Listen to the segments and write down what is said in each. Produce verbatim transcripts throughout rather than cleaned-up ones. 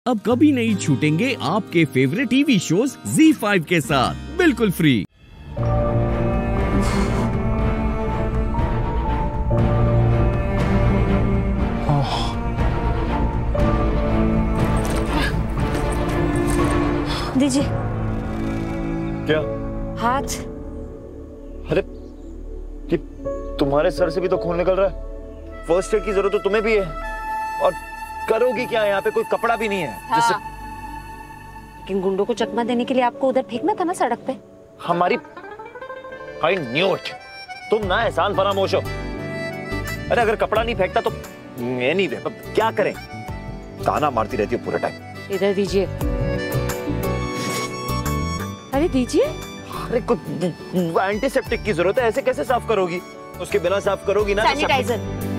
अब कभी नहीं छूटेंगे आपके favourite TV shows Zee five के साथ बिल्कुल फ्री। दीजिए। क्या? हाथ। अरे ये तुम्हारे सर से भी तो खून निकल रहा है। फर्स्ट एड की जरूरत तो तुम्हें भी है, और करोगी क्या? यहाँ पे कोई कपड़ा भी नहीं है। हाँ। जिससे लेकिन गुंडों को चकमा देने के लिए आपको उधर फेंकना था ना सड़क पे। हमारी I knew it। तुम ना एहसान फरामोश हो। अरे अगर कपड़ा नहीं फेंकता तो मैं नहीं दे, क्या करें? ताना मारती रहती हो पूरे टाइम। इधर दीजिए। अरे दीजिए। अरे कुछ एंटीसेप्टिक की जरूरत है, ऐसे कैसे साफ करोगी? उसके बिना साफ करोगी ना? सैनिटाइजर।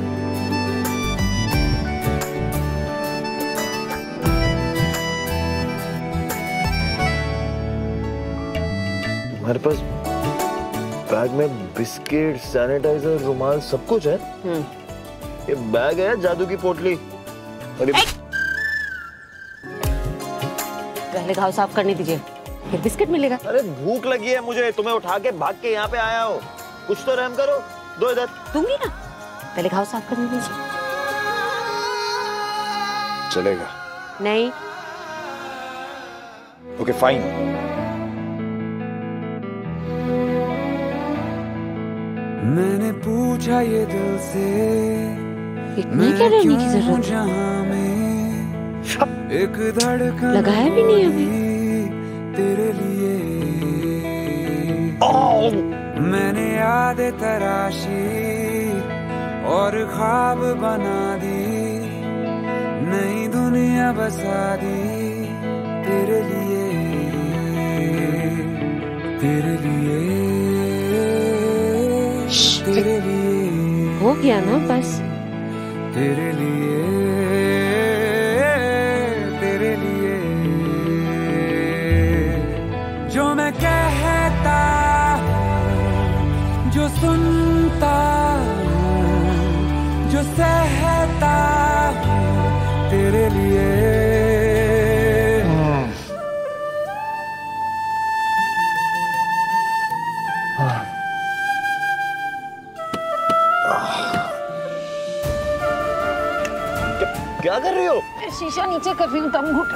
तुम्हारे पास बैग में बिस्किट, सैनिटाइजर, रुमाल सब कुछ है? ये बैग है जादू की पोटली? अरे पहले घाव साफ करने दीजिए, फिर बिस्किट मिलेगा। अरे भूख लगी है मुझे, तुम्हें उठा के भाग के यहाँ पे आया हो। कुछ तो रहम करो। दो इधर। दूंगी ना, पहले घाव साफ करने दीजिए। चलेगा? नहीं। Okay fine. मैंने पूछा ये दिल से, इतना क्या रहने की जरूरत है? एक धड़कन लगाया भी नहीं अभी। तेरे लिए मैंने यादें तराशी और ख्वाब बना दी, नई दुनिया बसा दी तेरे लिए, तेरे लिए, तेरे लिए। हो गया ना बस। तेरे लिए, तेरे लिए। जो मैं कहता, जो सुनता, जो सहता तेरे लिए। क्या कर रही हो? शीशा नीचे कर रही हूँ, दम घुट।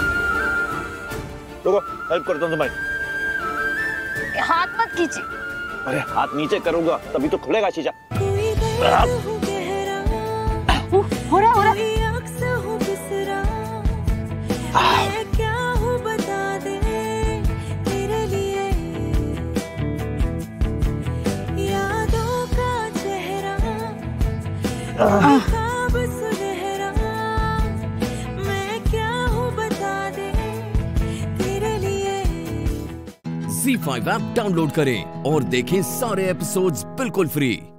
रुको, हेल्प करता हूँ तुम्हारी। हाथ मत कीजिए। अरे हाथ नीचे करूंगा तभी तो खुलेगा शीशा। हो रहा हो रहा। ज़ी फाइव ऐप डाउनलोड करें और देखें सारे एपिसोड्स बिल्कुल फ्री।